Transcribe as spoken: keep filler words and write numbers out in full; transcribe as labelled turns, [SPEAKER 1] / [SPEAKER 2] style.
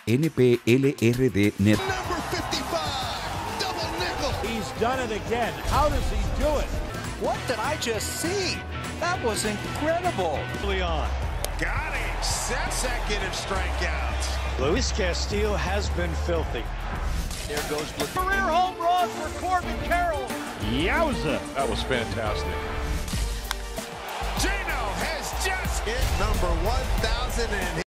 [SPEAKER 1] N P L R D Network.
[SPEAKER 2] Number fifty-five, double nickel.
[SPEAKER 3] He's done it again. How does he do it?
[SPEAKER 4] What did I just see? That was incredible.
[SPEAKER 3] Leon.
[SPEAKER 2] Got him. Set second of strikeouts.
[SPEAKER 3] Luis Castillo has been filthy.
[SPEAKER 4] There goes Blue.
[SPEAKER 3] Career home run for Corbin Carroll. Yowza.
[SPEAKER 5] That was fantastic.
[SPEAKER 2] Gino has just hit number one thousand and